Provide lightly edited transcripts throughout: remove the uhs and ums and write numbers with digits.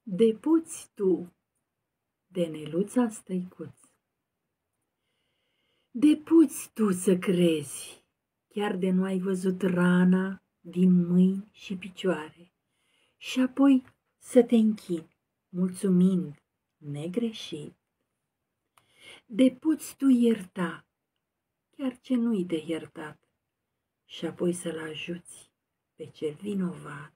De puți tu, de Neluța Stăicuț. De puți tu să crezi, chiar de nu ai văzut rana din mâini și picioare, și apoi să te închini, mulțumind negreșit. De puți tu ierta, chiar ce nu-i de iertat, și apoi să-l ajuți pe cel vinovat.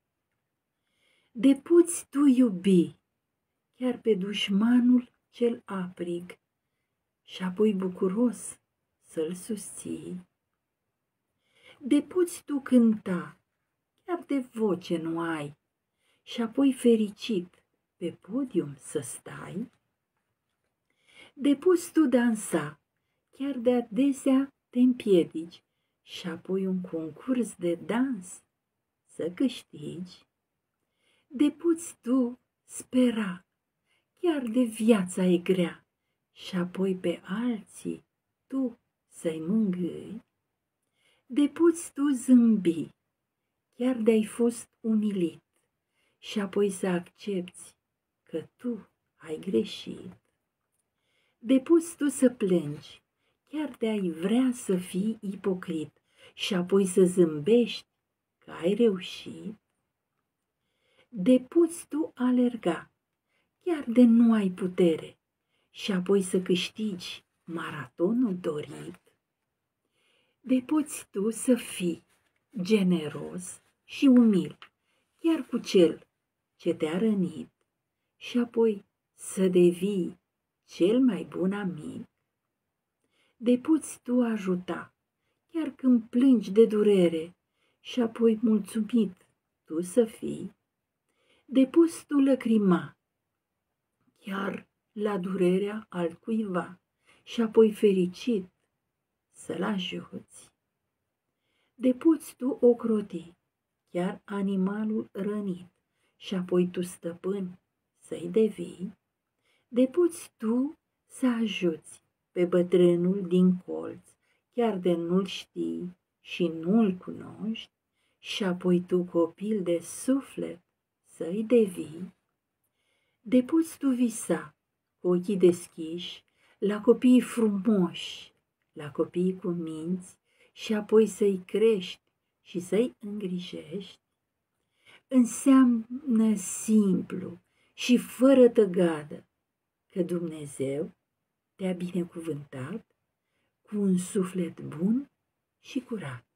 De puți tu iubi, chiar pe dușmanul cel aprig, și apoi bucuros să-l susții. De puți tu cânta, chiar de voce nu ai, și apoi fericit pe podium să stai. De puți tu dansa, chiar de adesea te împiedici, și apoi un concurs de dans să câștigi. De puți tu spera, chiar de viața e grea, și apoi pe alții tu să-i mângâi. De puți tu zâmbi, chiar de-ai fost umilit, și apoi să accepti că tu ai greșit. De puți tu să plângi, chiar de-ai vrea să fii ipocrit, și apoi să zâmbești că ai reușit. De puți tu alerga, chiar de nu ai putere, și apoi să câștigi maratonul dorit. De puți tu să fii generos și umil, chiar cu cel ce te-a rănit, și apoi să devii cel mai bun amic. De puți tu ajuta, chiar când plângi de durere, și apoi mulțumit tu să fii. De puți tu lăcrima, chiar la durerea altcuiva, și apoi fericit să-l ajuți. De puți tu ocroti, chiar animalul rănit, și apoi tu stăpân să-i devii. De puți tu să ajuți pe bătrânul din colț, chiar de nu-l știi și nu-l cunoști, și apoi tu copil de suflet să-i devii. De puți tu visa cu ochii deschiși la copiii frumoși, la copiii cu minți, și apoi să-i crești și să-i îngrijești. Înseamnă simplu și fără tăgadă că Dumnezeu te-a binecuvântat cu un suflet bun și curat.